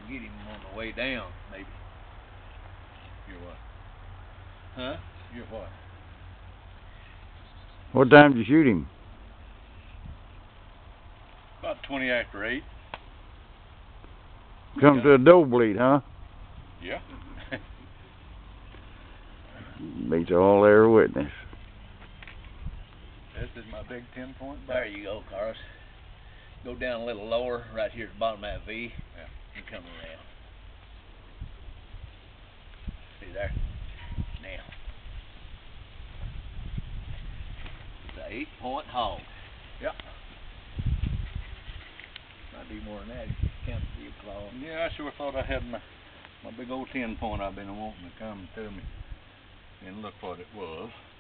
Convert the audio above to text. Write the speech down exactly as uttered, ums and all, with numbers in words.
get him on the way down, maybe. You're what? Huh? You're what? What time did you shoot him? About twenty after eight. Come to a doe bleat, huh? Yeah. Beats all their witness. This is my big ten point buck. There you go, Carlos. Go down a little lower, right here at the bottom of that V, Yeah. and come around. See there? Now. It's an eight point hog. Yep. Might be more than that if you count the claw. Yeah, I sure thought I had my, my big old ten point I've been wanting to come to me and look what it was.